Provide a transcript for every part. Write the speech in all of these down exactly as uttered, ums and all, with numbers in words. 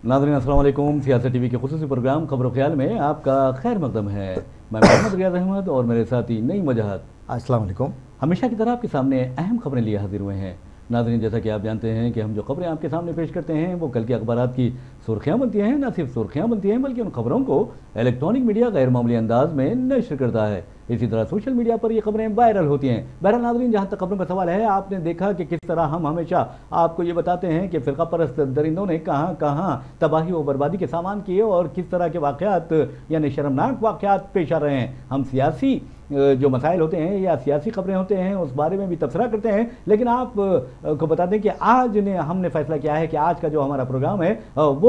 नाज़रीन अस्सलाम वालेकुम। सियासत टीवी के खुसूसी प्रोग्राम खबर ख्याल में आपका खैर मकदम है। मैं मोहम्मद रियाज अहमद और मेरे साथी नईम वजाहत। अस्सलाम वालेकुम। हमेशा की तरह आपके सामने अहम खबरें लिए हाजिर हुए हैं। नाज़रीन, जैसा कि आप जानते हैं कि हम जो खबरें आपके सामने पेश करते हैं वो कल के अखबारात की सुर्खियाँ बनती हैं। न सिर्फ सुर्खियाँ बनती हैं बल्कि उन खबरों को इलेक्ट्रॉनिक मीडिया गैर मामूली अंदाज में नश्र करता है। इसी तरह सोशल मीडिया पर ये खबरें वायरल होती हैं। बहरहाल नाज़रीन, जहाँ तक खबरों का सवाल है, आपने देखा कि किस तरह हम हमेशा आपको ये बताते हैं कि फ़िरका परस्त दरिंदों ने कहाँ कहाँ तबाही और बर्बादी के सामान किए और किस तरह के वाक़यात यानी शर्मनाक वाक़यात पेश आ रहे हैं। हम सियासी जो मसाइल होते हैं या सियासी खबरें होते हैं उस बारे में भी तबसरा करते हैं, लेकिन आप को बता दें कि आज ने हमने फैसला किया है कि आज का जो हमारा प्रोग्राम है वो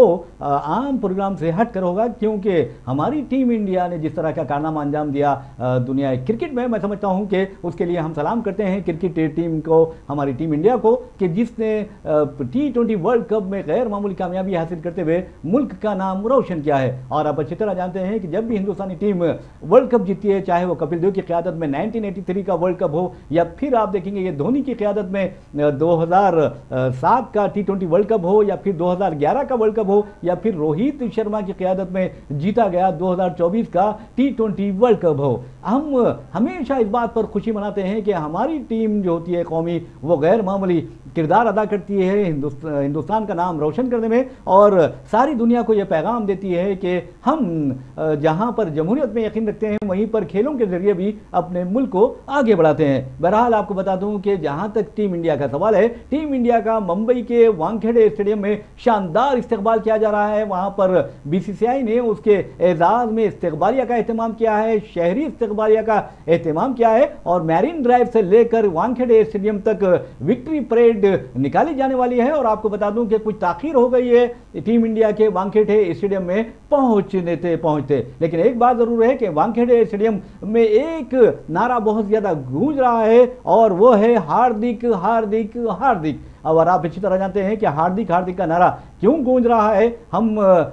आम प्रोग्राम से हट कर होगा, क्योंकि हमारी टीम इंडिया ने जिस तरह का कारनामा अंजाम दिया दुनिया क्रिकेट में, मैं समझता हूं कि उसके लिए हम सलाम करते हैं क्रिकेट टीम को, हमारी टीम इंडिया को, कि जिसने टी ट्वेंटी वर्ल्ड कप में गैर मामूली कामयाबी हासिल करते हुए मुल्क का नाम रोशन किया है। और आप अच्छी तरह जानते हैं कि जब भी हिंदुस्तानी टीम वर्ल्ड कप जीती है, चाहे वो कपिल की क़यादत में नाइनटीन एटी थ्री का वर्ल्ड कप हो या फिर आप देखेंगे ये धोनी की क़यादत में दो हज़ार सात का टी ट्वेंटी वर्ल्ड कप हो या फिर दो हज़ार ग्यारह का वर्ल्ड कप हो या फिर रोहित शर्मा की क़यादत में जीता गया दो हज़ार चौबीस का टी ट्वेंटी वर्ल्ड कप हो, हम हमेशा इस बात पर खुशी मनाते हैं कि हमारी टीम जो होती है कौमी, वो गैर मामूली किरदार अदा करती है हिंदुस्तान हिंदुस्तान का नाम रोशन करने में, और सारी दुनिया को यह पैगाम देती है कि हम जहां पर जमहूरियत में यकीन रखते हैं वहीं पर खेलों के जरिए भी अपने मुल्क को आगे बढ़ाते हैं। बहरहाल आपको बता दूं कि जहां तक टीम इंडिया का सवाल है, टीम इंडिया का मुंबई के वानखेड़े स्टेडियम में शानदार इस्तकबाल किया जा रहा है। वहां पर बीसीसीआई ने उसके एजाज में इस्तकबालिया का एहतमाम किया है, शहरी इस्तकबालिया का एहतमाम किया है, और मैरिन ड्राइव से लेकर वानखेड़े स्टेडियम तक विक्ट्री परेड निकाली जाने वाली है। और आपको बता दूं कि कुछ ताखीर हो गई है टीम इंडिया के वानखेड़े स्टेडियम में पहुंचने पहुंचते, लेकिन एक बात जरूर है कि वानखेड़े स्टेडियम में एक नारा बहुत ज्यादा गूंज रहा है और वो है हार्दिक हार्दिक हार्दिक। और आप अच्छी तरह जानते हैं कि हार्दिक हार्दिक का नारा क्यों गूंज रहा है, हम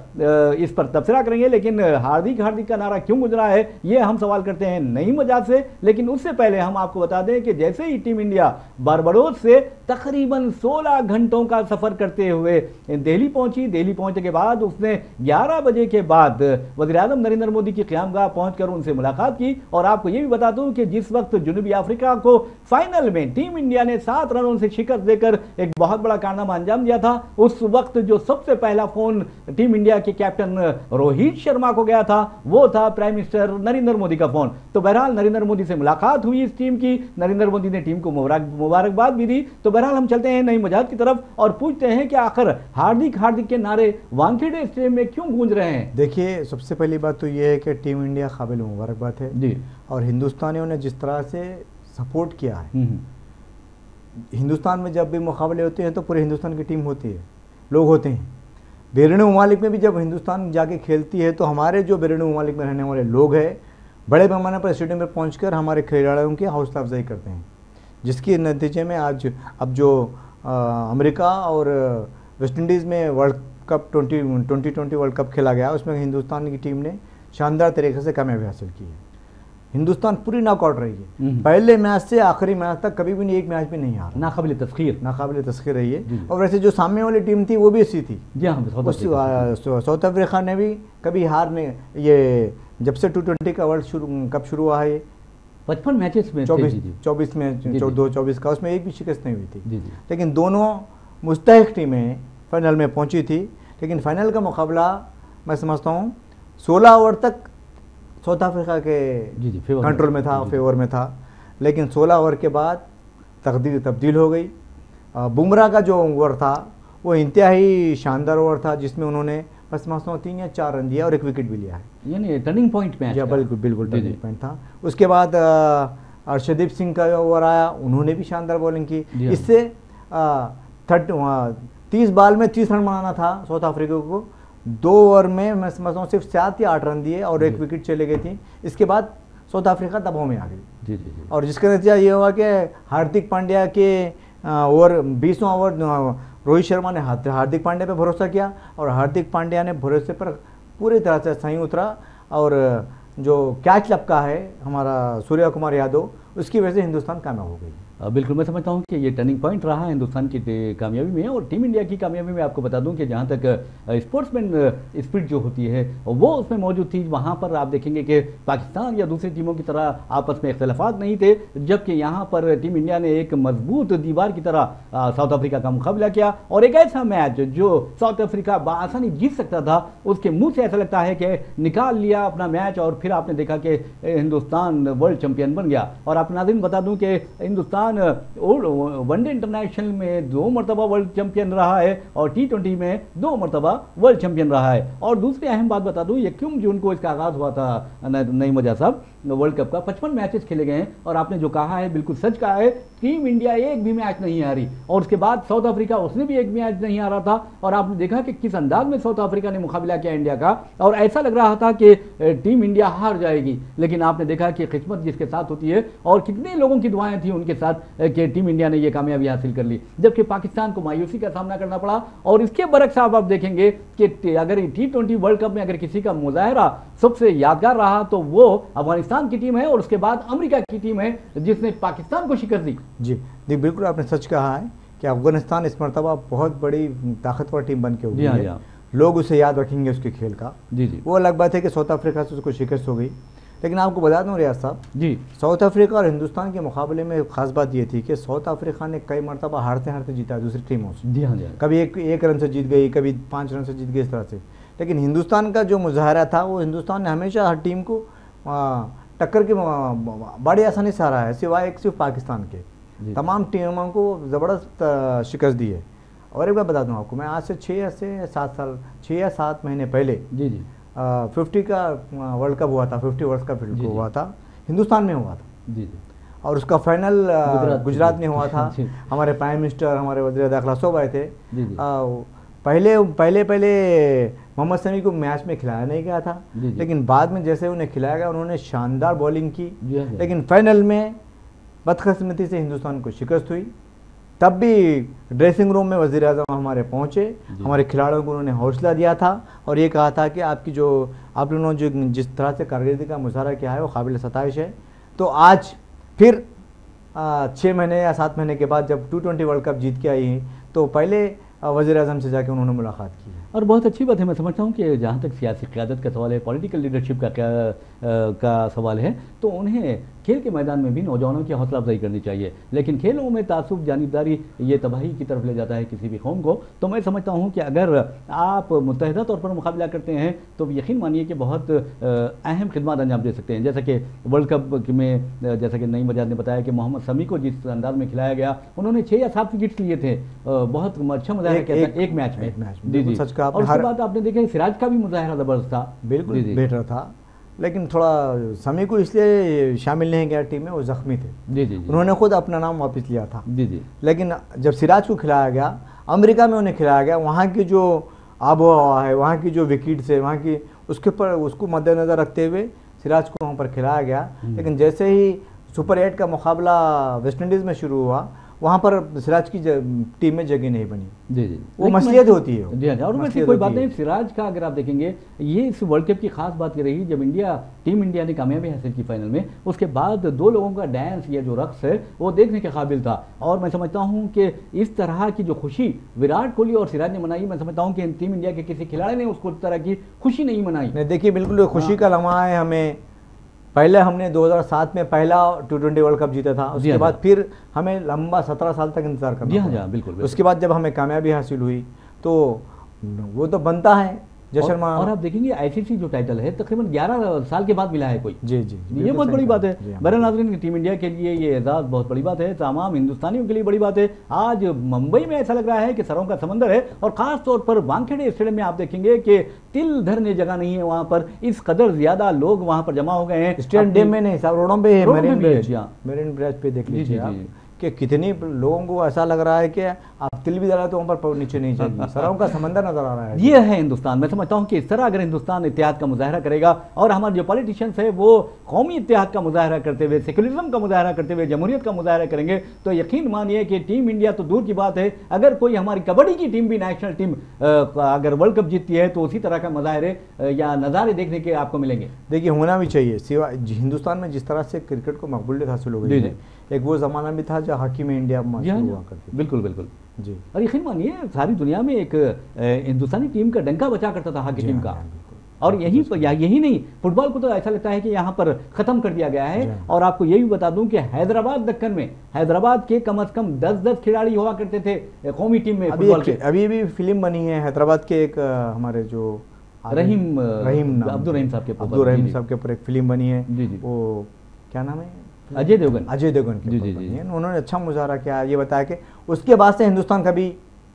इस पर तबसरा करेंगे, लेकिन हार्दिक हार्दिक का नारा क्यों गूंज रहा है ये हम सवाल करते हैं नईम वजाहत से। लेकिन उससे पहले हम आपको बता दें कि जैसे ही टीम इंडिया बारबाडोस से तकरीबन सोलह घंटों का सफर करते हुए दिल्ली पहुंची, दिल्ली पहुंचने के बाद उसने ग्यारह बजे के बाद वज़ीर आज़म नरेंद्र मोदी की क़यामगाह पहुंचकर उनसे मुलाकात की। और आपको ये भी बता दूं कि जिस वक्त जनूबी अफ्रीका को फाइनल में टीम इंडिया ने सात रनों से शिकस्त देकर एक बहुत बड़ा कारनामा अंजाम दिया था, उस वक्त जो सबसे पहला फोन टीम इंडिया के कैप्टन रोहित शर्मा को गया था वो था प्राइम मिनिस्टर नरेंद्र मोदी का फोन। तो बहरहाल नरेंद्र मोदी से मुलाकात हुई इस टीम की, नरेंद्र मोदी ने टीम को मुबारकबाद भी दी। तो बहरहाल हम चलते हैं नईम वजाहत की तरफ और पूछते हैं कि आखिर हार्दिक हार्दिक के नारे वानखेड़े स्टेडियम में क्यों गूंज रहे हैं। देखिए, सबसे पहली बात तो ये है कि टीम इंडिया काबिल मुबारकबाद है जी, और हिंदुस्तानियों ने जिस तरह से सपोर्ट किया है, हिंदुस्तान में जब भी मुकाबले होते हैं तो पूरे हिंदुस्तान की टीम होती है, लोग होते हैं। बैरून ममालिक में भी जब हिंदुस्तान जाके खेलती है तो हमारे जो बैरून ममालिक में रहने वाले लोग हैं बड़े पैमाने पर स्टेडियम में पहुंचकर हमारे खिलाड़ियों की हौसला अफजाई करते हैं, जिसके नतीजे में आज अब जो अमेरिका और वेस्ट इंडीज़ में world cup twenty twenty twenty world cup खेला गया, उसमें हिंदुस्तान की टीम ने शानदार तरीके से कामयाबी हासिल की है। हिंदुस्तान पूरी नॉकआउट रही है, पहले मैच से आखिरी मैच तक कभी भी नहीं एक मैच भी नहीं हारा, नाकाबिले तस्खीर नाकाबिले तस्खीर रही है। और वैसे जो सामने वाली टीम थी वो भी ऐसी थी जी हाँ, साउथ अफ्रीका ने भी कभी हार ने, ये जब से टू ट्वेंटी का वर्ल्ड शुरू कप शुरू हुआ है पचपन मैचेस में चौबीस चौबीस में चौदह चौबीस का, उसमें एक भी शिकस्त नहीं हुई थी, लेकिन दोनों मुस्तहिक टीमें फाइनल में पहुंची थी। लेकिन फाइनल का मुकाबला मैं समझता हूँ सोलह ओवर तक साउथ अफ्रीका के जी जी कंट्रोल में था, फेवर में था, लेकिन सोलह ओवर के बाद तकदीर तब्दील हो गई। बुमराह का जो ओवर था वो इंतहाई शानदार ओवर था, जिसमें उन्होंने बस समझता हूँ तीन या चार रन दिया और एक विकेट भी लिया है, यानी टर्निंग पॉइंट में। बिल्कुल बिल्कुल टर्निंग पॉइंट था। उसके बाद अर्शदीप सिंह का ओवर आया, उन्होंने भी शानदार बॉलिंग की। इससे थर्ट तीस बॉल में तीस रन बनाना था साउथ अफ्रीका को, दो ओवर में मैं समझता हूँ सिर्फ सात या आठ रन दिए और एक विकेट चले गई थी। इसके बाद साउथ अफ्रीका दबाव में आ गई जी जी जी। और जिसका नतीजा ये हुआ कि हार्दिक पांड्या के ओवर बीसवां ओवर रोहित शर्मा ने हार्दिक पांड्या पे भरोसा किया और हार्दिक पांड्या ने भरोसे पर पूरी तरह से सही उतरा और जो कैच लपका है हमारा सूर्य कुमार यादव, उसकी वजह से हिंदुस्तान कामयाब हो गई। बिल्कुल, मैं समझता हूँ कि ये टर्निंग पॉइंट रहा हिंदुस्तान की कामयाबी में और टीम इंडिया की कामयाबी में। आपको बता दूं कि जहाँ तक स्पोर्ट्समैन स्पिरिट जो होती है वो उसमें मौजूद थी। वहाँ पर आप देखेंगे कि पाकिस्तान या दूसरी टीमों की तरह आपस में इख्तलाफात नहीं थे, जबकि यहाँ पर टीम इंडिया ने एक मजबूत दीवार की तरह साउथ अफ्रीका का मुकाबला किया और एक ऐसा मैच जो साउथ अफ्रीका बआसानी जीत सकता था, उसके मुँह से ऐसा लगता है कि निकाल लिया अपना मैच और फिर आपने देखा कि हिंदुस्तान वर्ल्ड चैंपियन बन गया। और आप नाज़रीन बता दूं कि हिंदुस्तान वनडे इंटरनेशनल में दो मरतबा वर्ल्ड चैंपियन रहा है और टी ट्वेंटी में दो मरतबा वर्ल्ड चैंपियन रहा है। और दूसरी अहम बात बता दूं, इक्कीस जून को इसका आगाज़ हुआ था नईम वजह साहब वर्ल्ड कप का, पचपन मैचेस खेले गए हैं और आपने जो कहा है बिल्कुल सच कहा है। टीम इंडिया एक भी मैच नहीं हारी और उसके बाद साउथ अफ्रीका उसने भी एक मैच नहीं हारा था और आपने देखा कि किस अंदाज में साउथ अफ्रीका ने मुकाबला किया इंडिया का और ऐसा लग रहा था कि टीम इंडिया हार जाएगी, लेकिन आपने देखा कि किस्मत जिसके साथ होती है और कितने लोगों की दुआएं थी उनके साथ कि टीम इंडिया ने यह कामयाबी हासिल कर ली, जबकि पाकिस्तान को मायूसी का सामना करना पड़ा। और इसके बरक्स आप देखेंगे कि अगर टी ट्वेंटी वर्ल्ड कप में अगर किसी का मुजाहरा सबसे यादगार रहा तो वो अफगानिस्तान की टीम है और उसके बाद अमेरिका की टीम है जिसने पाकिस्तान को शिकस्त दी। जी जी बिल्कुल आपने सच कहा है कि अफगानिस्तान इस मरतबा बहुत बड़ी ताकतवर टीम बन के उभरी है। लोग उसे याद रखेंगे उसके खेल का। जी जी वो अलग बात है कि साउथ अफ्रीका से उसको शिकस्त हो गई, लेकिन आपको बता दूं रियाज साहब जी, साउथ अफ्रीका और हिंदुस्तान के मुकाबले में खास बात ये थी कि साउथ अफ्रीका ने कई मरतबा हारते हारते जीता दूसरी टीमों से। जी हाँ जी, कभी एक एक रन से जीत गई, कभी पाँच रन से जीत गई, इस तरह से। लेकिन हिंदुस्तान का जो मुजाहरा था वो हिंदुस्तान ने हमेशा हर टीम को टक्कर के बड़ी आसानी से हारा है, सिवाय एक सिर्फ पाकिस्तान के। तमाम टीमों को ज़बरदस्त शिकस्त दी है। और एक बात बता दूं आपको, मैं आज से छः से सात साल छः या सात महीने पहले जी जी फिफ्टी का वर्ल्ड कप हुआ था, फिफ्टी वर्ल्ड कप हुआ था, हिंदुस्तान में हुआ था जी जी और उसका फाइनल गुजरात, गुजरात में हुआ था। हमारे प्राइम मिनिस्टर, हमारे वज़ीर दाखिला सब आए थे। जी जी। आ, पहले पहले पहले मोहम्मद शमी को मैच में खिलाया नहीं गया था, लेकिन बाद में जैसे उन्हें खिलाया गया उन्होंने शानदार बॉलिंग की, लेकिन फाइनल में बदकिस्मती से हिंदुस्तान को शिकस्त हुई। तब भी ड्रेसिंग रूम में वज़ीर आज़म हमारे पहुँचे, हमारे खिलाड़ियों को उन्होंने हौसला दिया था और ये कहा था कि आपकी जो आप लोगों ने जो जिस तरह से कारकर्दगी का मुजाहरा किया है वो काबिल सताइश है। तो आज फिर छः महीने या सात महीने के बाद जब टी ट्वेंटी वर्ल्ड कप जीत के आई हैं तो पहले वज़ीर आज़म से जाके उन्होंने मुलाकात की है और बहुत अच्छी बात है। मैं समझता हूँ कि जहाँ तक सियासी क़यादत का सवाल है, पॉलिटिकल लीडरशिप का क्या का सवाल है, तो उन्हें खेल के मैदान में भी नौजवानों की हौसला अफजाई करनी चाहिए। लेकिन खेलों में तासुब, जानिबदारी ये तबाही की तरफ ले जाता है किसी भी कौम को। तो मैं समझता हूँ कि अगर आप मुत्तहिदा तौर पर मुकाबला करते हैं तो यकीन मानिए कि बहुत अहम खिदमत अंजाम दे सकते हैं। जैसा कि वर्ल्ड कप में जैसा कि नईम वजाद ने बताया कि मोहम्मद शमी को जिस अंदाज में खिलाया गया, उन्होंने छः या सात विकेट्स लिए थे, बहुत अच्छा मुजाहरा किया था एक मैच में। जी जी। और उसके बाद आपने देखा सिराज का भी मुजाहरा ज़बरदस्त था, बिल्कुल बेहतर था, लेकिन थोड़ा शमी को इसलिए शामिल नहीं किया टीम में, वो जख्मी थे। जी जी, जी उन्होंने खुद अपना नाम वापस लिया था। जी जी। लेकिन जब सिराज को खिलाया गया, अमेरिका में उन्हें खिलाया गया, वहाँ की जो आबो हवा है, वहाँ की जो विकेट्स है, वहाँ की उसके पर उसको मद्देनज़र रखते हुए सिराज को वहाँ पर खिलाया गया। लेकिन जैसे ही सुपर एट का मुकाबला वेस्ट इंडीज़ में शुरू हुआ, वहाँ पर सिराज की टीम में जगह नहीं बनी। जी जी, वो मसलियत होती है। जी हाँ, और वैसे कोई बात नहीं, सिराज का अगर आप देखेंगे ये इस वर्ल्ड कप की खास बात ये रही जब इंडिया टीम इंडिया ने कामयाबी हासिल की फाइनल में, उसके बाद दो लोगों का डांस या जो रक्स है वो देखने के काबिल था। और मैं समझता हूँ कि इस तरह की जो खुशी विराट कोहली और सिराज ने मनाई, मैं समझता हूँ कि टीम इंडिया के किसी खिलाड़ी ने उसको तरह की खुशी नहीं मनाई। नहीं, देखिए बिल्कुल खुशी का लम्हा है हमें। पहले हमने दो हज़ार सात में पहला टी ट्वेंटी वर्ल्ड कप जीता था, उसके बाद फिर हमें लंबा सत्रह साल तक इंतजार करना पड़ा। हाँ, बिल्कुल, बिल्कुल। उसके बाद जब हमें कामयाबी हासिल हुई तो वो तो बनता है जश्न। और, और आप देखेंगे आईसीसी जो टाइटल है तकरीबन ग्यारह साल के बाद मिला है कोई। जी जी, ये बहुत बड़ी बात है। बहरहाल नाज़रीन, टीम इंडिया के लिए ये एजाज़ बहुत बड़ी बात है, तमाम हिंदुस्तानियों के लिए बड़ी बात है। आज मुंबई में ऐसा लग रहा है कि सरों का समंदर है और ख़ास तौर पर वानखेड़े स्टेडियम में आप देखेंगे कि तिल धरने जगह नहीं है, वहाँ पर इस कदर ज़्यादा लोग वहाँ पर जमा हो गए हैं। स्टेडियम में नहीं साहब, रोडों पे, मरीन ब्रिज पे देख लीजिए आप कि कितनी लोगों को ऐसा लग रहा है कि आप तिल भी डाला तो वहाँ पर नीचे नहीं चाहिए, सरों का समंदर नजर आ रहा है। ये है हिंदुस्तान। मैं समझता हूँ कि इस तरह अगर हिंदुस्तान इत्तेहाद का मुजाहरा करेगा और हमारे जो पॉलिटिशियंस है वो कौमी इत्तेहाद का मुजाहरा करते हुए, सेकुलरिज्म का मुजाहरा करते हुए, जमहूरियत का मुजाहरा करेंगे तो यकीन मानिए कि टीम इंडिया तो दूर की बात है, अगर कोई हमारी कबड्डी की टीम भी नेशनल टीम अगर वर्ल्ड कप जीतती है तो उसी तरह का मुजाहरे या नज़ारे देखने के आपको मिलेंगे। देखिए होना भी चाहिए, सिवा हिंदुस्तान में जिस तरह से क्रिकेट को मकबूलियत हासिल हो गई है, एक वो ज़माना भी था आज हॉकी में इंडिया शुरू हुआ करती। बिल्कुल बिल्कुल जी। और यकीन मानिए सारी दुनिया में एक हिंदुस्तानी टीम का डंका बचा करता था हॉकी टीम का, और यही या यही नहीं, फुटबॉल को तो ऐसा लगता है कि यहाँ पर ख़त्म कर दिया गया है। और आपको यही बता दूं कि हैदराबाद दक्कन में हैदराबाद के कम से कम दस दस खिलाड़ी हुआ करते थे कौमी टीम में फुटबॉल के। अभी भी फिल्म बनी है हैदराबाद के, एक हमारे जो रहीम रहीम अब्दुल रहीम साहब के अब्दुल रहीम साहब के ऊपर एक फिल्म बनी है। जी जी। वो क्या नाम है? अजय देवगन। अजय देवगन के ऊपर बनी है। उन्होंने अच्छा मुजाहरा किया, ये बताया कि उसके बाद से हिंदुस्तान कभी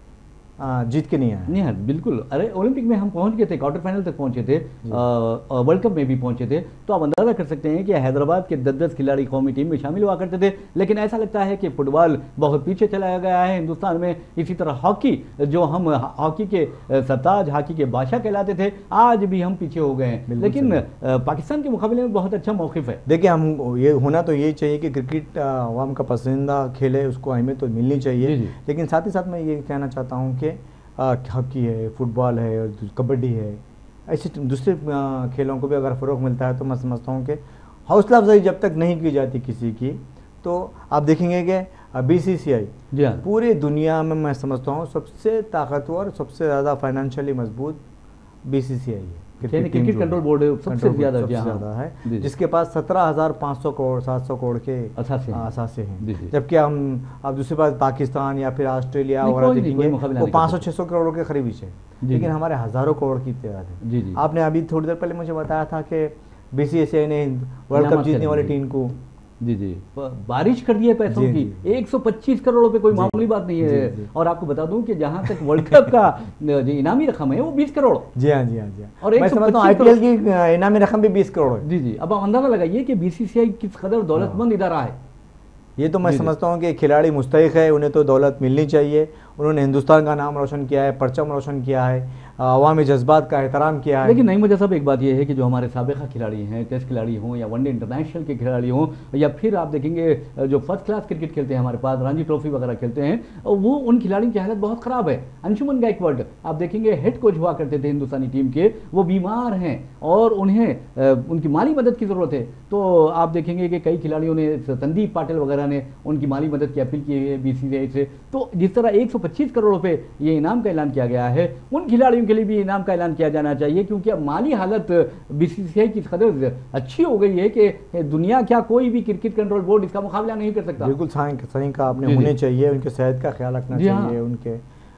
जीत के नहीं आया। नहीं है, बिल्कुल। अरे ओलंपिक में हम पहुंच गए थे, क्वार्टर फाइनल तक पहुंचे थे, वर्ल्ड कप में भी पहुंचे थे। तो आप अंदाजा कर सकते हैं कि हैदराबाद के दस दस खिलाड़ी कौमी टीम में शामिल हुआ करते थे। लेकिन ऐसा लगता है कि फुटबॉल बहुत पीछे चला गया है हिंदुस्तान में। इसी तरह हॉकी, जो हम हॉकी के सरताज, हॉकी के बादशाह कहलाते थे, आज भी हम पीछे हो गए हैं। लेकिन पाकिस्तान के मुकाबले में बहुत अच्छा मौक़िफ़ है। देखिए, हम ये होना तो यही चाहिए कि क्रिकेट आवाम का पसंदीदा खेल है, उसको अहमियत तो मिलनी चाहिए। लेकिन साथ ही साथ मैं ये कहना चाहता हूँ कि हॉकी है, फुटबॉल है और कबड्डी है, ऐसे दूसरे खेलों को भी अगर फ़रोग़ मिलता है तो मैं समझता हूँ कि हौसला अफजाई जब तक नहीं की जाती किसी की, तो आप देखेंगे कि बी सी सी आई पूरी दुनिया में मैं समझता हूँ सबसे ताकतवर, सबसे ज़्यादा फाइनेंशियली मजबूत बी सी सी आई है। क्रिकेट कंट्रोल बोर्ड सबसे ज़्यादा ज़्यादा है, जिसके पास सत्रह हज़ार पाँच सौ करोड़ सात सौ करोड़ के असासे हैं। जबकि हम अब दूसरी बात पाकिस्तान या फिर ऑस्ट्रेलिया वगैरह देखेंगे, वो पाँच सौ छः सौ करोड़ के करीब ही है, लेकिन हमारे हज़ारों करोड़ की तादाद है। आपने अभी थोड़ी देर पहले मुझे बताया था कि बी सी सी आई ने वर्ल्ड कप जीतने वाली टीम को जी जी बारिश कर दी है पैसों की, एक सौ पच्चीस करोड़ रुपए कोई मामूली बात नहीं है। और आपको बता दूं कि जहां तक वर्ल्ड कप का जो इनामी रकम है वो बीस करोड़। जी हाँ जी हाँ जी। और मैं समझता हूं आईपीएल की इनामी रकम भी बीस करोड़ है। जी जी। अब आप अंदाजा लगाइए कि बीसीसीआई किस कदर दौलतमंद इदारा है। ये तो मैं समझता हूँ कि खिलाड़ी मुस्तहिक है, उन्हें तो दौलत मिलनी चाहिए। उन्होंने हिंदुस्तान का नाम रोशन किया है, परचम रोशन किया है, अवामी जज्बात का एहतराम किया है। लेकिन नहीं मुझे सब एक बात यह है कि जो हमारे साबिक़ा खिलाड़ी हैं, टेस्ट खिलाड़ी हों या वनडे इंटरनेशनल के खिलाड़ी हों, या फिर आप देखेंगे जो फर्स्ट क्लास क्रिकेट खेलते हैं हमारे पास, रणजी ट्रॉफी वगैरह खेलते हैं, वो उन खिलाड़ियों की हालत बहुत ख़राब है। अंशुमन गायकवाड आप देखेंगे हेड कोच हुआ करते थे हिंदुस्तानी टीम के, वो बीमार हैं और उन्हें उनकी माली मदद की ज़रूरत है। तो आप देखेंगे कि कई खिलाड़ियों ने, संदीप पाटिल वगैरह ने उनकी माली मदद की अपील की है बीसीसीआई से। तो जिस तरह एक सौ पच्चीस करोड़ रुपए ये इनाम का ऐलान किया गया है, उन खिलाड़ियों के लिए भी इनाम का ऐलान किया जाना चाहिए, क्योंकि अब माली हालत बीसीसीआई की कदर अच्छी हो गई है कि दुनिया क्या कोई भी क्रिकेट कंट्रोल बोर्ड इसका मुकाबला नहीं कर सकता। बिल्कुल सही का आपने होने चाहिए, उनके सेहत का ख्याल रखना चाहिए, उनके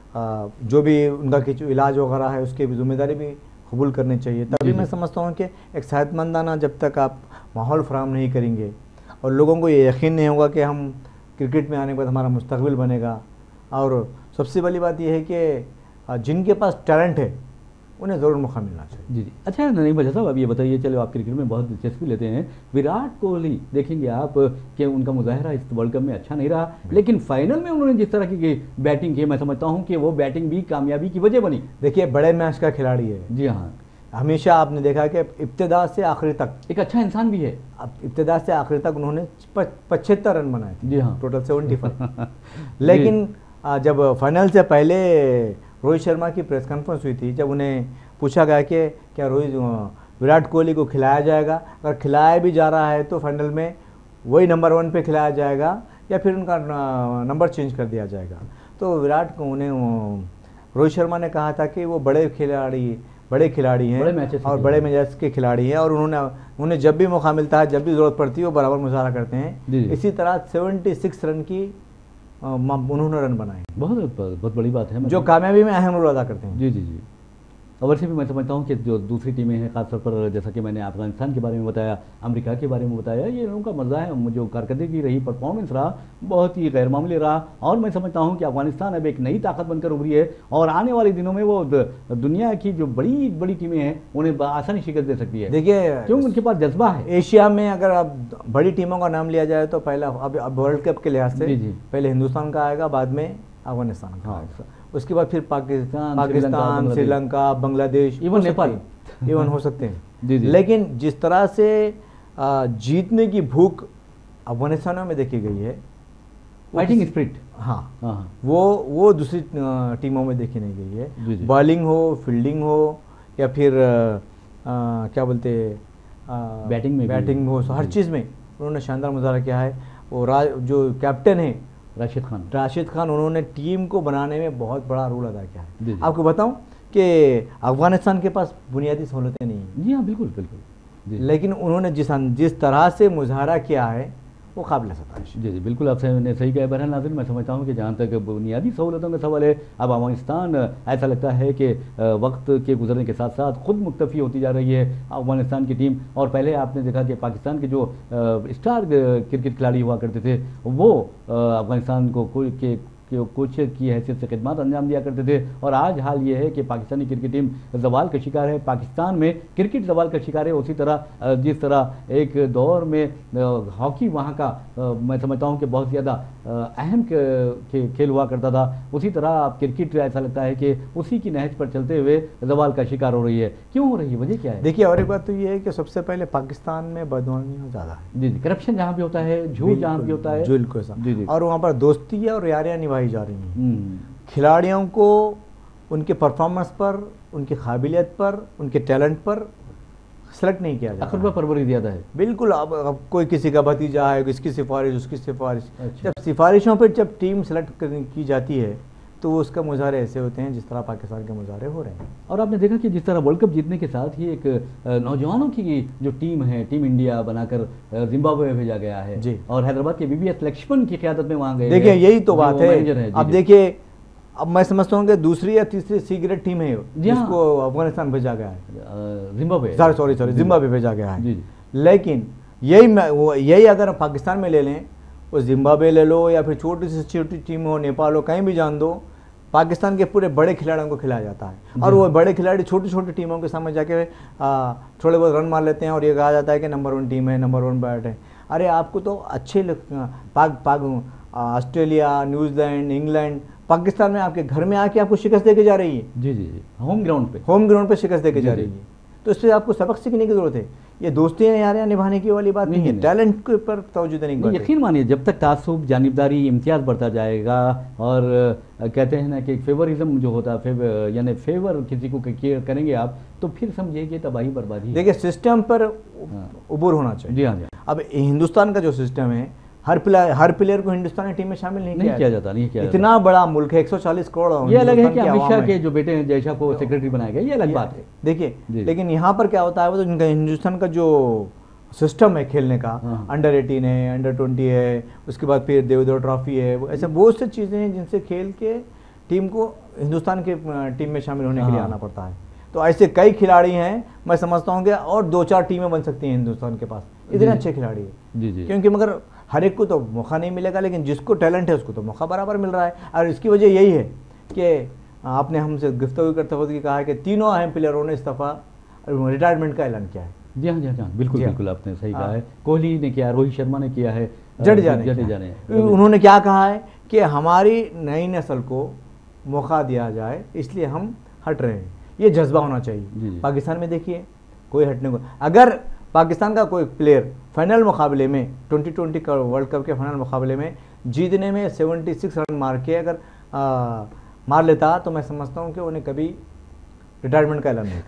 जो भी उनका जो इलाज वगैरह है उसकी भी जिम्मेदारी भी कबूल करनी चाहिए। तभी मैं समझता हूँ कि एक सेहतमंदाना जब तक आप माहौल फराहम नहीं करेंगे और लोगों को ये यकीन नहीं होगा कि हम क्रिकेट में आने के बाद हमारा मुस्तकबिल बनेगा। और सबसे बड़ी बात यह है कि जिनके पास टैलेंट है उन्हें ज़रूर मौका मिलना चाहिए। जी जी। अच्छा नहीं भज्जा साहब, अब ये बताइए, चलो आप क्रिकेट में बहुत दिलचस्पी लेते हैं, विराट कोहली देखेंगे आप कि उनका मुजाहरा इस वर्ल्ड कप में अच्छा नहीं रहा, लेकिन फाइनल में उन्होंने जिस तरह की बैटिंग की, मैं समझता हूँ कि वो बैटिंग भी कामयाबी की वजह बनी। देखिए, बड़े मैच का खिलाड़ी है। जी हाँ। हमेशा आपने देखा कि इब्तिदा से आखिरी तक एक अच्छा इंसान भी है। अब इब्तिदा से आखिरी तक उन्होंने पचहत्तर रन बनाए थे। जी हाँ। Total seventy five. लेकिन जब फाइनल से पहले रोहित शर्मा की प्रेस कॉन्फ्रेंस हुई थी, जब उन्हें पूछा गया कि क्या रोहित विराट कोहली को खिलाया जाएगा, अगर खिलाया भी जा रहा है तो फाइनल में वही नंबर वन पे खिलाया जाएगा या फिर उनका नंबर चेंज कर दिया जाएगा, तो विराट को उन्हें रोहित शर्मा ने कहा था कि वो बड़े खिलाड़ी बड़े खिलाड़ी हैं और बड़े मैच के खिलाड़ी हैं, और उन्होंने उन्हें जब भी मौका मिलता है, जब भी ज़रूरत पड़ती है, वो बराबर मुजाहरा करते हैं। इसी तरह छिहत्तर रन की उन्होंने रन बनाए। बहुत बहुत बड़ी बात है, जो कामयाबी में अहम रोल अदा करते हैं। जी जी जी। और वैसे भी मैं समझता हूँ कि जो दूसरी टीमें हैं, खासतौर पर जैसा कि मैंने अफगानिस्तान के बारे में बताया, अमेरिका के बारे में बताया, ये लोगों का मज़ा है, जो कारकर्दगी रही, परफॉर्मेंस रहा, बहुत ही गैर मामूली रहा। और मैं समझता हूँ कि अफगानिस्तान अब एक नई ताकत बनकर उभरी है और आने वाले दिनों में वो दुनिया की जो बड़ी बड़ी टीमें हैं उन्हें आसानी शिकस्त दे सकती है। देखिए, क्यों, उनके पास जज्बा है। एशिया में अगर अब बड़ी टीमों का नाम लिया जाए तो पहला अब अब वर्ल्ड कप के लिहाज से पहले हिंदुस्तान का आएगा, बाद में अफगानिस्तान का आएगा, उसके बाद फिर पाकिस्तान पाकिस्तान श्रीलंका, बांग्लादेश, इवन नेपाल इवन हो सकते हैं। जी जी। लेकिन जिस तरह से जीतने की भूख अफगानिस्तान में देखी गई है, फाइटिंग स्पिरिट, हाँ हाँ, वो वो दूसरी टीमों में देखी नहीं गई है। बॉलिंग हो, फील्डिंग हो या फिर आ, क्या बोलते बैटिंग में बैटिंग हो, हर चीज़ में उन्होंने शानदार मुजाहरा किया है। वो रा, जो कैप्टन है राशिद खान राशिद खान उन्होंने टीम को बनाने में बहुत बड़ा रोल अदा किया है। आपको बताऊं कि अफगानिस्तान के पास बुनियादी सहूलतें नहीं हैं। जी हाँ, बिल्कुल बिल्कुल। लेकिन उन्होंने जिस जिस तरह से मुजाहरा किया है वो काबिल सताइश। जी जी बिल्कुल, आपने सही कहा। बहरहाल नाज़रीन, मैं समझता हूँ कि जहाँ तक बुनियादी सहूलतों का सवाल है, अब अफगानिस्तान ऐसा लगता है कि वक्त के गुजरने के साथ साथ खुद मुक्तफ़ी होती जा रही है अफगानिस्तान की टीम। और पहले आपने देखा कि पाकिस्तान के जो स्टार क्रिकेट खिलाड़ी हुआ करते थे वो अफगानिस्तान को के कोच की हैसियत से खिदमत अंजाम दिया करते थे। और आज हाल ये है कि पाकिस्तानी क्रिकेट टीम जवाल का शिकार है। पाकिस्तान में क्रिकेट जवाल का शिकार है। उसी तरह जिस तरह एक दौर में हॉकी वहाँ का मैं समझता हूँ कि बहुत ज़्यादा अहम खेल हुआ करता था, उसी तरह अब क्रिकेट ऐसा लगता है कि उसी की नहज पर चलते हुए जवाल का शिकार हो रही है। क्यों हो रही है, वजह क्या है? देखिए, और एक बात तो ये है कि सबसे पहले पाकिस्तान में बदनामी ज़्यादा है। जी जी, करप्शन जहाँ भी होता है, झूठ जहाँ भी होता है, बिल्कुल जी जी, और वहाँ पर दोस्ती और यारियाँ निभाई जा रही हैं। खिलाड़ियों को उनके परफॉर्मेंस पर, उनकी काबिलियत पर, उनके टैलेंट पर सेलेक्ट नहीं किया जाता, अखबार परवरिश ज़्यादा है। बिल्कुल। अब, अब कोई किसी का भतीजा है, किसकी सिफारिश, उसकी सिफारिश। अच्छा। जब सिफारिशों पर जब टीम सेलेक्ट की जाती है तो उसका मुजाहरे ऐसे होते हैं जिस तरह पाकिस्तान के मुजाहरे हो रहे हैं। और आपने देखा कि जिस तरह वर्ल्ड कप जीतने के साथ ही एक नौजवानों की जो टीम है, टीम इंडिया बनाकर जिम्बाब्वे भेजा गया है जी, और हैदराबाद के वीवीएस लक्ष्मण की क़यादत में वहाँ गए। देखिए, यही तो बात है। अब देखिए, अब मैं समझता हूँ कि दूसरी या तीसरी सी ग्रेड टीम है जिसको अफगानिस्तान भेजा गया है, Zimbabwe sorry sorry sorry Zimbabwe भेजा गया है। लेकिन यही यही अगर पाकिस्तान में ले लें, वो जिम्बाब्वे ले लो या फिर छोटी से छोटी टीम हो, नेपाल हो, कहीं भी जान दो, पाकिस्तान के पूरे बड़े खिलाड़ियों को खिलाया जाता है। और वो बड़े खिलाड़ी छोटी छोटी टीमों के सामने जाके थोड़े बहुत रन मार लेते हैं और ये कहा जाता है कि नंबर वन टीम है, नंबर वन बैट है। अरे आपको तो अच्छे पाक पाक ऑस्ट्रेलिया, न्यूजीलैंड, इंग्लैंड, पाकिस्तान में आपके घर में आके आपको शिकस्त देके जा रही है। जी जी, होम ग्राउंड पे होम ग्राउंड पे शिकस्त देके जा रही है। तो इससे आपको सबक सीखने की जरूरत है। ये दोस्तियाँ यारियाँ निभाने की वाली बात नहीं है, टैलेंट के ऊपर तवज्जो देने की बात है। यकीन मानिए, जब तक तासुब, जानिबदारी, इम्तियाज़ बढ़ता जाएगा और कहते हैं ना कि फेवरिज्म जो होता है, फेवर यानी फेवर किसी को करेंगे आप, तो फिर समझिए कि तबाही बर्बादी। देखिए, सिस्टम पर उबूर होना चाहिए। जी हाँ जी। अब हिंदुस्तान का जो सिस्टम है, हर प्लेयर हर प्लेयर को हिंदुस्तानी टीम में शामिल नहीं, नहीं किया, किया जाता नहीं किया इतना जाता। बड़ा मुल्क है, एक सौ चालीस करोड़। ये अलग है कि अमित शाह के जो बेटे हैं जयशा को सेक्रेटरी बनाया गया, ये अलग बात है। देखिए, लेकिन यहाँ पर क्या होता है, वो तो इनका हिंदुस्तान का जो सिस्टम है खेलने का, अंडर एटीन है, अंडर ट्वेंटी है, उसके बाद फिर देवधर ट्रॉफी है, ऐसे बहुत सी चीज़ें हैं जिनसे खेल के टीम को हिंदुस्तान के टीम में शामिल होने के लिए आना पड़ता है। तो ऐसे कई खिलाड़ी हैं, मैं समझता हूँ कि और दो चार टीमें बन सकती हैं हिंदुस्तान के पास, इतने अच्छे खिलाड़ी है। जी जी, क्योंकि मगर हर एक को तो मौका नहीं मिलेगा, लेकिन जिसको टैलेंट है उसको तो मौका बराबर मिल रहा है। और इसकी वजह यही है कि आपने हमसे गुफ्तगू करते हुए कहा है कि तीनों अहम प्लेयरों ने इस्तीफा रिटायरमेंट का ऐलान किया है। जी हाँ जी हाँ, बिल्कुल जी बिल्कुल, आपने सही कहा है। कोहली ने किया, रोहित शर्मा ने किया है, जडेजा ने जडेजा ने। उन्होंने क्या कहा है कि हमारी नई नस्ल को मौका दिया जाए, इसलिए हम हट रहे हैं। ये जज्बा होना चाहिए। पाकिस्तान में देखिए, कोई हटने को, अगर पाकिस्तान का कोई प्लेयर फाइनल मुकाबले में ट्वेंटी ट्वेंटी का वर्ल्ड कप के फाइनल मुकाबले में जीतने में छिहत्तर रन मार के अगर आ, मार लेता, तो मैं समझता हूँ कि उन्हें कभी रिटायरमेंट का ऐलान नहीं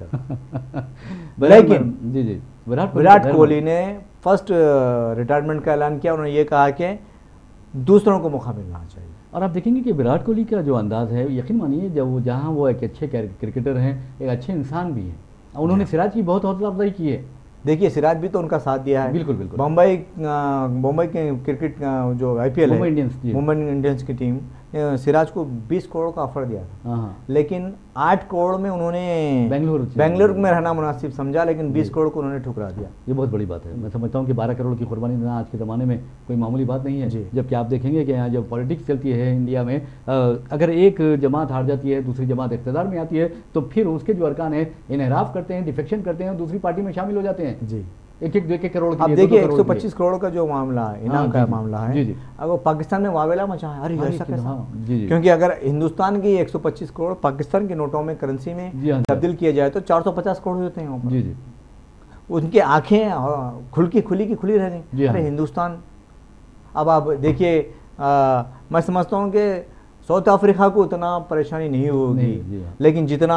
करता। लेकिन जी जी, विराट कोहली ने फर्स्ट रिटायरमेंट का ऐलान किया। उन्होंने ये कहा कि दूसरों को मौका मिलना चाहिए। और आप देखेंगे कि विराट कोहली का जो अंदाज़ है, यकीन मानिए, जब वो जहाँ वो एक अच्छे क्रिकेटर हैं, एक अच्छे इंसान भी हैं, उन्होंने सिराज की बहुत हौसला अफजाई की है। देखिए, सिराज भी तो उनका साथ दिया है। बिल्कुल बिल्कुल। मुंबई मुंबई के क्रिकेट जो आईपीएल है, मुंबई इंडियंस मुंबई इंडियंस की टीम सिराज को बीस करोड़ का ऑफर दिया था, लेकिन आठ करोड़ में उन्होंने बेंगलुरु बेंगलुरु में रहना मुनासिब समझा, लेकिन बीस करोड़ को उन्होंने ठुकरा दिया। ये बहुत बड़ी बात है। मैं समझता हूँ कि बारह करोड़ की कुर्बानी देना आज के ज़माने में कोई मामूली बात नहीं है। जबकि आप देखेंगे कि यहाँ जब पॉलिटिक्स चलती है इंडिया में, अगर एक जमात हार जाती है, दूसरी जमात इक़्तिदार में आती है, तो फिर उसके जो अरकान है इनहराफ करते हैं, डिफेक्शन करते हैं और दूसरी पार्टी में शामिल हो जाते हैं। जी, एक एक एक करोड़। अब देखिए, एक सौ पच्चीस करोड़ का जो मामला है, इनाम का मामला है, अगर पाकिस्तान में वावेला मचा है, अरे ऐसा कैसा? क्योंकि अगर हिंदुस्तान की एक सौ पच्चीस करोड़ पाकिस्तान के नोटों में, करेंसी में तब्दील किया जाए तो चार सौ पचास करोड़ होते हैं वहाँ पर। उनकी आंखें खुल की खुली की खुली रह गई। अरे हिंदुस्तान, अब आप देखिए, मैं समझता हूँ कि साउथ अफ्रीका को उतना परेशानी नहीं होगी, लेकिन जितना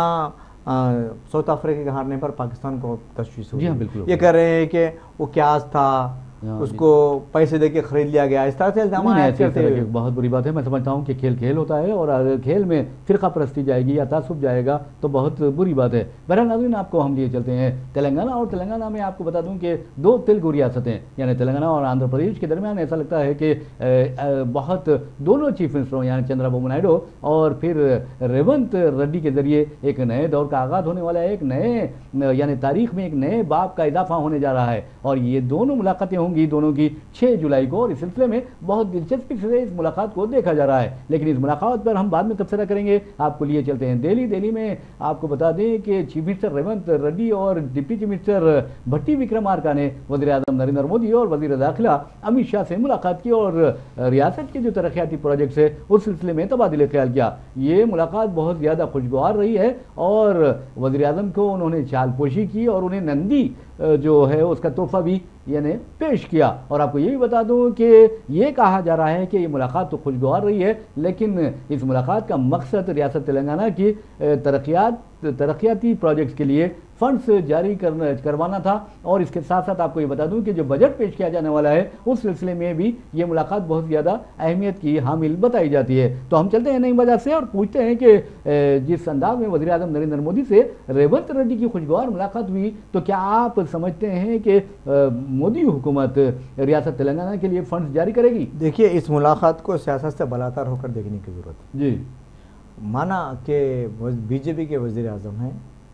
साउथ अफ्रीका के हारने पर पाकिस्तान को तशवीश होगी। जी हाँ, बिल्कुल। ये कह रहे हैं कि वो क्या था, उसको पैसे देके खरीद लिया गया, इस तरह से इल्जाम करते हैं। बहुत बुरी बात है। मैं समझता हूँ कि खेल खेल होता है और अगर खेल में फिरका परस्ती जाएगी या तासुब जाएगा तो बहुत बुरी बात है। बहरहाल नाज़रीन, आपको हम लिए चलते हैं तेलंगाना, और तेलंगाना में आपको बता दूं कि दो तेलुगु रियासतें यानी तेलंगाना और आंध्र प्रदेश के दरमियान ऐसा लगता है कि बहुत दोनों चीफ मिनिस्टरों यानी चंद्रबाबू नायडू और फिर रेवंत रेड्डी के जरिए एक नए दौर का आगाज होने वाला है, एक नए यानी तारीख में एक नए बाब का इजाफा होने जा रहा है। और ये दोनों मुलाकातें होंगी दोनों की छह जुलाई को, और इस सिलसिले में बहुत दिलचस्पी से इस मुलाकात को देखा जा रहा है। लेकिन इस मुलाकात पर हम बाद में तबसरा करेंगे। आपको लिए चलते हैं दिल्ली। दिल्ली में आपको बता दें कि चीफ मिनिस्टर रेवंत रेड्डी और deputy chief minister Bhatti Vikramarka ने वज़ीर आज़म नरेंद्र मोदी और वज़ीर दाखिला अमित शाह से मुलाकात की और रियासत के जो तरक्याती प्रोजेक्ट्स है उस सिलसिले में तबादले ख्याल किया। ये मुलाकात बहुत ज़्यादा खुशगवार रही है और वज़ीर आज़म को उन्होंने चालपोशी की और उन्हें नंदी जो है उसका तोहफा भी यानी पेश किया। और आपको ये भी बता दूं कि ये कहा जा रहा है कि ये मुलाकात तो खुशगवार रही है, लेकिन इस मुलाकात का मकसद रियासत तेलंगाना की तरक्यात तरक्याती प्रोजेक्ट्स के लिए फंड्स जारी करना करवाना था। और इसके साथ साथ आपको ये बता दूं कि जो बजट पेश किया जाने वाला है उस सिलसिले में भी ये मुलाकात बहुत ज़्यादा अहमियत की हामिल बताई जाती है। तो हम चलते हैं नई बाजार से और पूछते हैं कि जिस अंदाज में वज़ीर आज़म नरेंद्र मोदी से रेवंत रेड्डी की खुशगवार मुलाकात हुई, तो क्या आप समझते हैं कि मोदी हुकूमत रियासत तेलंगाना के लिए फंड्स जारी करेगी? देखिए, इस मुलाकात को सियासत से बलातार होकर देखने की ज़रूरत है। जी, माना कि बीजेपी के वज़ीर आज़म हैं,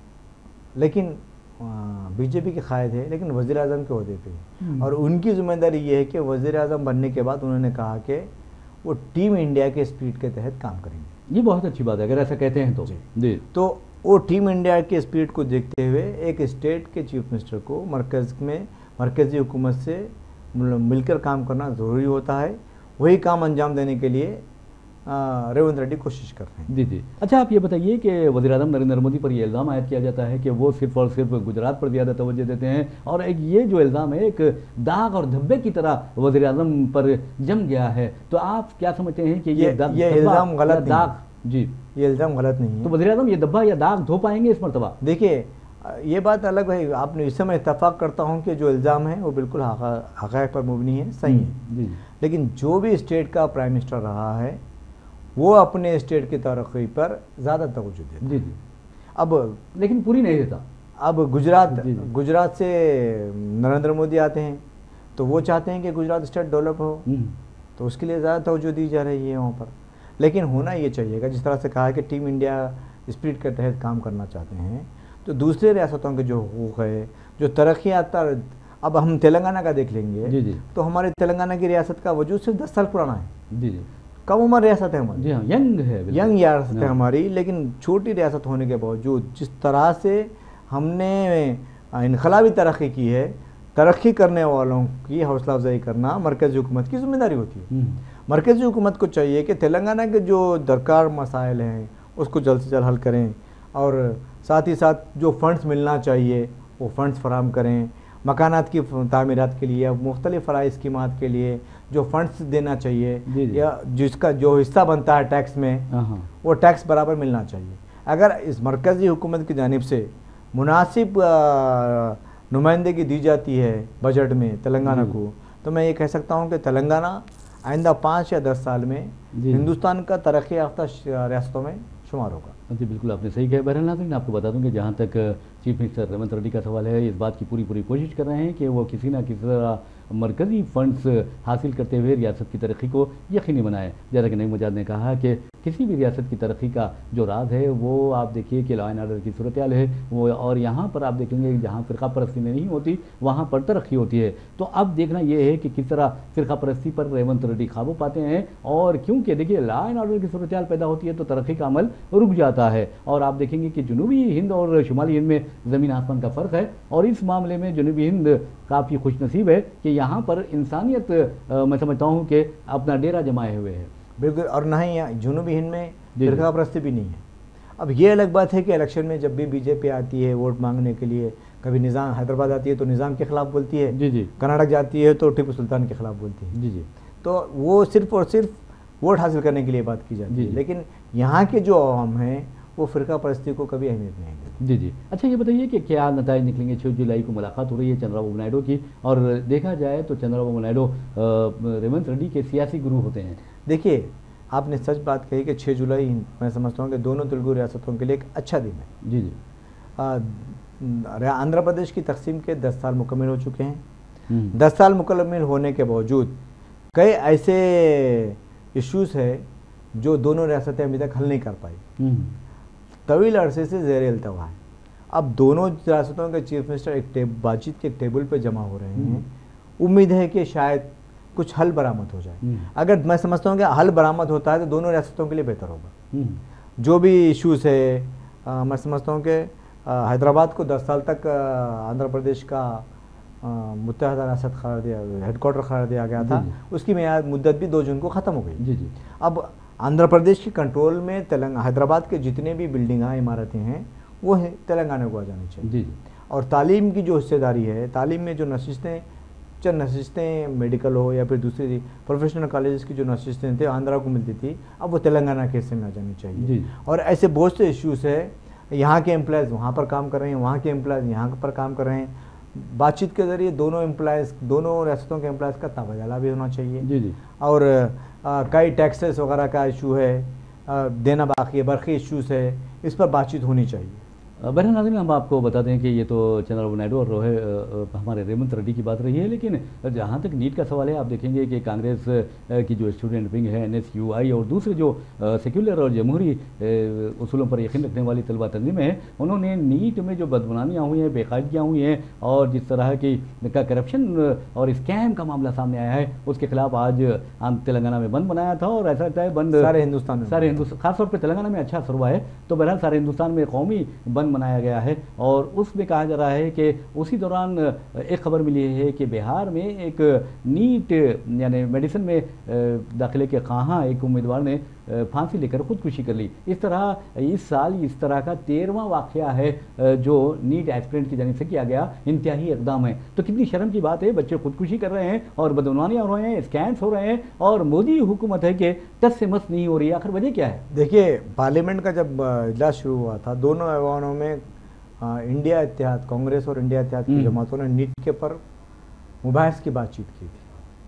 लेकिन बीजेपी के कायद है, लेकिन वज़ीर आज़म के ओहदे पे, और उनकी जिम्मेदारी ये है कि वज़ीर आज़म बनने के बाद उन्होंने कहा कि वो टीम इंडिया के स्पिरिट के तहत काम करेंगे। ये बहुत अच्छी बात है अगर ऐसा कहते हैं तो। जी, तो वो टीम इंडिया के स्पिरिट को देखते हुए एक स्टेट के चीफ मिनिस्टर को मरकज़ में मरकज़ी हुकूमत से मिलकर काम करना ज़रूरी होता है। वही काम अंजाम देने के लिए रेवंत रेड्डी कोशिश कर रहे हैं। जी जी। अच्छा, आप ये बताइए कि वज़ीर आज़म नरेंद्र मोदी पर यह इल्ज़ाम आयद किया जाता है कि वो सिर्फ और सिर्फ गुजरात पर ज़्यादा तवज्जो देते हैं, और एक ये जो इल्ज़ाम है एक दाग और धब्बे की तरह वज़ीर आज़म पर जम गया है। तो आप क्या समझते हैं कि ये ये इल्ज़ाम गलत दाग? जी, ये इल्ज़ाम गलत नहीं है। तो वज़ीर आज़म ये धब्बा या दाग धो पाएंगे इस मरतबा? देखिए, ये बात अलग है। आपने इससे मैं इत्तफाक करता हूँ कि जो इल्ज़ाम है वो बिल्कुल हक़ाइक़ पर मुबनी है, सही है। जी। लेकिन जो भी स्टेट का प्राइम मिनिस्टर रहा है वो अपने स्टेट की तरक्की पर ज़्यादा तवज्जो देता है। जी जी। अब लेकिन पूरी नहीं देता। अब गुजरात गुजरात से नरेंद्र मोदी आते हैं तो वो चाहते हैं कि गुजरात स्टेट डेवलप हो, तो उसके लिए ज़्यादा तवज्जो दी जा रही है वहाँ पर। लेकिन होना ये चाहिएगा, जिस तरह से कहा है कि टीम इंडिया स्पिरिट के तहत काम करना चाहते हैं, तो दूसरे रियासतों के जो हुकूक है, जो तरक्यात, अब हम तेलंगाना का देख लेंगे। जी जी। तो हमारे तेलंगाना की रियासत का वजूद सिर्फ दस साल पुराना है। जी जी। कम उम्र रियासत है हमारी। जी हाँ, यंग है, यंग रियासत है हमारी, लेकिन छोटी रियासत होने के बावजूद जिस तरह से हमने इनकलाबी तरक्की की है, तरक्की करने वालों की हौसला अफजाई करना मरकज़ी हुकूमत की जिम्मेदारी होती है। मरकज़ी हुकूमत को चाहिए कि तेलंगाना के जो दरकार मसाइल हैं उसको जल्द से जल्द हल करें, और साथ ही साथ जो फ़ंड्स मिलना चाहिए वो फ़ंड्स फराहम करें। मकानात की तामीरात के लिए, मुख्तलिफ फ़राई स्कीमात के लिए जो फंड्स देना चाहिए, जी जी। या जिसका जो हिस्सा बनता है टैक्स में, वो टैक्स बराबर मिलना चाहिए। अगर इस मरकज़ी हुकूमत की जानिब से मुनासिब नुमाइंदगी दी जाती है बजट में तेलंगाना को, तो मैं ये कह सकता हूँ कि तेलंगाना आइंदा पाँच या दस साल में हिंदुस्तान का तरक्की याफ्ता रियासतों में शुमार होगा। जी बिल्कुल, आपने सही कहा। बहरहाल नाज़रीन, आपको बता दूं कि जहाँ तक चीफ मिनिस्टर रेवंत रेड्डी का सवाल है, इस बात की पूरी पूरी कोशिश कर रहे हैं कि वो किसी ना किसी तरह मरकज़ी फ़ंड्स हासिल करते हुए रियासत की तरक्की को यकीनी बनाएं। जैसा कि नईम मुजाहिद ने कहा कि किसी भी रियासत की तरक्की का जो राज है वो आप देखिए कि लॉ एंड ऑर्डर की सूरत हाल है वो, और यहाँ पर आप देखेंगे जहाँ फ़िरका परस्ती नहीं होती वहाँ पर तरक्की होती है। तो अब देखना ये है कि किस तरह फ़िरका परस्ती पर रेवंत रेड्डी काबू पाते हैं, और क्योंकि देखिए लॉ एंड ऑर्डर की सूरत हाल पैदा होती है तो तरक्की का अमल रुक जाता है। और आप देखेंगे कि जनूबी हिंद और शुमाली हिंद में ज़मीन आसमान का फ़र्क है, और इस मामले में जनूबी हिंद काफ़ी खुशनसीब है कि यहाँ पर इंसानियत मैं समझता हूँ कि अपना डेरा जमाए हुए है। बिल्कुल, और ना ही यहाँ जनूबी हिंद में फ़िरका परस्ती भी नहीं है। अब ये अलग बात है कि इलेक्शन में जब भी बीजेपी आती है वोट मांगने के लिए, कभी निज़ाम हैदराबाद आती है तो निज़ाम के खिलाफ बोलती है, जी जी, कर्नाटक जाती है तो टिप्पू सुल्तान के खिलाफ बोलती है, जी जी, तो वो सिर्फ और सिर्फ वोट हासिल करने के लिए बात की जाती है। लेकिन यहाँ के जो आवाम हैं वो फ़िरका परस्ती को कभी अहमियत नहीं देते। जी जी। अच्छा ये बताइए कि क्या नतीजे निकलेंगे? छह जुलाई को मुलाकात हो रही है चंद्रबाबू नायडू की, और देखा जाए तो चंद्रबाबू नायडू रेवंत रेड्डी के सियासी गुरु होते हैं। देखिए, आपने सच बात कही कि छह जुलाई मैं समझता हूँ कि दोनों तेलुगु रियासतों के लिए एक अच्छा दिन है। जी जी। आंध्र प्रदेश की तकसीम के दस साल मुकम्मल हो चुके हैं। दस साल मुकम्मल होने के बावजूद कई ऐसे इश्यूज है जो दोनों रियासतें अभी तक हल नहीं कर पाई। तवील अरसे से ज़ेर अल्तवा है। अब दोनों रियासतों के चीफ मिनिस्टर एक बातचीत के टेबल पर जमा हो रहे हैं। उम्मीद है कि शायद कुछ हल बरामद हो जाए। अगर मैं समझता हूँ कि हल बरामद होता है तो दोनों रियासतों के लिए बेहतर होगा। जो भी इश्यूज है, आ, मैं समझता हूँ कि हैदराबाद को दस साल तक आंध्र प्रदेश का मुत्तहदा रियासत करार दिया, हेडक्वार्टर करार दिया गया था। उसकी मियाद मुद्दत भी दो जून को ख़त्म हो गई। जी जी। अब आंध्र प्रदेश के कंट्रोल में तेलंगाना, हैदराबाद के जितने भी बिल्डिंग इमारतें हैं वो है तेलंगाना को आ जानी चाहिए। जी जी। और तालीम की जो हिस्सेदारी है, तालीम में जो नशिस्तें, चंद नशिस्तें मेडिकल हो या फिर दूसरी प्रोफेशनल कॉलेजेस की जो नशिस्तें थे आंध्रा को मिलती थी, अब वो तेलंगाना के हिस्से में आ जानी चाहिए। जी। और ऐसे बहुत से इश्यूज़ है, यहाँ के एम्प्लॉयज़ वहाँ पर काम कर रहे हैं, वहाँ के एम्प्लॉयज़ यहाँ पर काम कर रहे हैं। बातचीत के ज़रिए दोनों एम्प्लॉयज़, दोनों रियासतों के एम्प्लॉयज़ का तबादला भी होना चाहिए। जी जी। और आ, कई टैक्सेस वगैरह का इशू है, आ, देना बाकी है, बरक़ी इश्यूज़ है, इस पर बातचीत होनी चाहिए। बहरहाल नाज़रीन, हम आपको बता दें कि ये तो चंद्रबाबू नायडू और रोहे हमारे रेवंत रेड्डी की बात रही है, लेकिन जहाँ तक नीट का सवाल है, आप देखेंगे कि कांग्रेस की जो स्टूडेंट विंग है, एन एस यू आई, और दूसरे जो सेक्युलर और जमहूरी उसूलों पर यकीन रखने वाली तलबा तंजीमें हैं, उन्होंने नीट में जो बदबुनानियाँ हुई हैं, बेकायदगियाँ हुई हैं, और जिस तरह की का करप्शन और स्कैम का मामला सामने आया है, उसके खिलाफ आज तेलंगाना में बंद बनाया था। और ऐसा लगता है बंद सारे हिंदुस्तान में, सारे हिंदुस्तान, खासतौर पर तेलंगाना में अच्छा असर हुआ है। तो बहरहाल सारे हिंदुस्तान में कौमी बंद बनाया गया है, और उसमें कहा जा रहा है कि उसी दौरान एक खबर मिली है कि बिहार में एक नीट यानी मेडिसिन में दाखिले के ख़्वाहां एक उम्मीदवार ने फांसी लेकर खुदकुशी कर ली। इस तरह इस साल इस तरह का तेरहवां वाक़या है जो नीट एस्पिरेंट की जानिब से किया गया इंतहाई इक़दाम है। तो कितनी शर्म की बात है, बच्चे खुदकुशी कर रहे हैं और बदनवानियाँ हो रहे हैं, स्कैम्स हो रहे हैं, और मोदी हुकूमत है कि टस से मस नहीं हो रही है। आखिर वजह क्या है? देखिए, पार्लियामेंट का जब इजलास शुरू हुआ था, दोनों ऐवानों में आ, इंडिया इत्तेहाद, कांग्रेस और इंडिया इत्तेहाद की जमातों ने नीट के पर मुबाहिस की बातचीत की थी,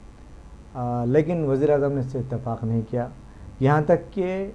आ, लेकिन वज़ीर आज़म ने इससे इत्तेफाक नहीं किया। यहाँ तक कि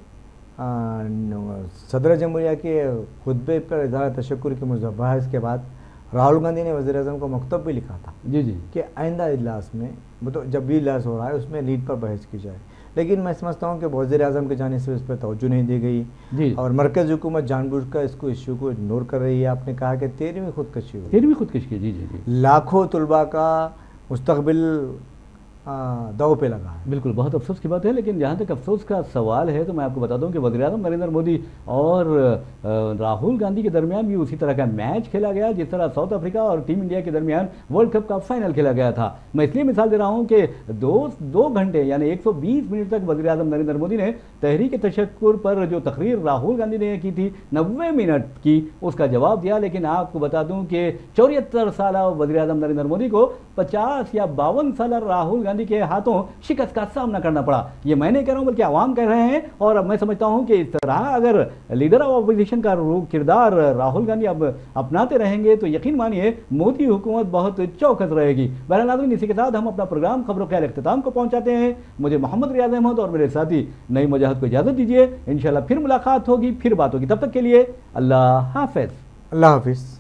सदर जमहूरिया के खुतबे पर इज़हार तशक्कुर के मुबाहिस के बाद राहुल गांधी ने वज़ीर आज़म को मकतब भी लिखा था जी जी कि आइंदा इजलास में, मतलब जब भी इजलास हो रहा है उसमें नीट पर बहस की जाए। लेकिन मैं समझता हूँ कि वज़ीर आज़म की जानिब से इस पर तवज्जो नहीं दी गई जी। और मरकज़ी हुकूमत जानबूझकर इसको इश्यू को इग्नोर कर रही है। आपने कहा कि तेरहवीं खुदकशी हुई, तेरहवीं खुदकशी जी जी जी, लाखों तलबा का मुस्तकबिल दाव पे लगा है। बिल्कुल, बहुत अफसोस की बात है। लेकिन जहाँ तक अफसोस का सवाल है तो मैं आपको बता दूं कि वज़ीर-ए-आज़म नरेंद्र मोदी और राहुल गांधी के दरमियान भी उसी तरह का मैच खेला गया जिस तरह साउथ अफ्रीका और टीम इंडिया के दरमियान वर्ल्ड कप का फाइनल खेला गया था। मैं इसलिए मिसाल दे रहा हूँ कि दो दो घंटे यानी एक सौ बीस मिनट तक वज़ीर-ए-आज़म नरेंद्र मोदी ने तहरीक तशक्कुर पर जो तकरीर राहुल गांधी ने की थी नब्बे मिनट की, उसका जवाब दिया। लेकिन आपको बता दूँ कि चौहत्तर साल वज़ीर-ए-आज़म नरेंद्र मोदी को पचास या बावन साल राहुल गांधी के हाथों शिकस्त का सामना करना पड़ा। ये मैं नहीं कह रहा हूं बल्कि आवाम कह रहे हैं। और अब मैं समझता हूं कि इस तरह अगर लीडर ऑफ ऑपोजिशन का किरदार राहुल गांधी अब अपनाते रहेंगे तो यकीन मानिए मोदी हुकूमत बहुत चौकस रहेगी। बहरहाल नाज़रीन, इसी के साथ हम अपना प्रोग्राम खबरों के इख्तिताम को पहुंचाते हैं। मुझे मोहम्मद रियाज अहमद और मेरे साथी नईम मुजाहिद को इजाजत दीजिए। इंशाल्लाह फिर मुलाकात होगी, फिर बात होगी। तब तक के लिए अल्लाह हाफिज। अल्लाह हाफिज।